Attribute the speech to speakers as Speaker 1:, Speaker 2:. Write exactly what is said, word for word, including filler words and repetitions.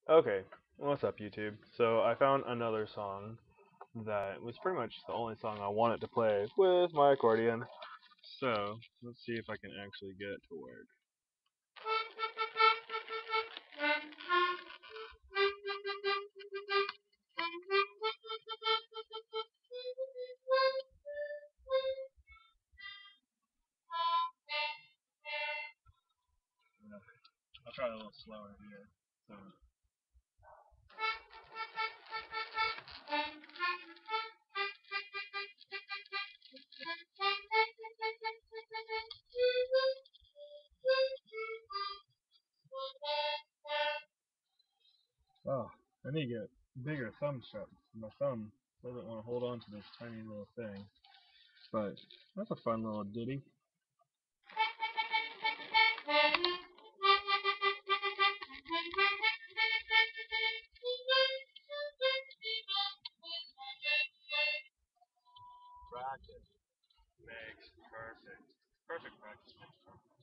Speaker 1: Okay, what's up, YouTube? So I found another song that was pretty much the only song I wanted to play with my accordion. So let's see if I can actually get it to work. I'll try it a little slower here. So. Oh, I need to get bigger thumb straps. My thumb doesn't want to hold on to this tiny little thing. But that's a fun little ditty. Practice makes perfect. Perfect practice makes perfect.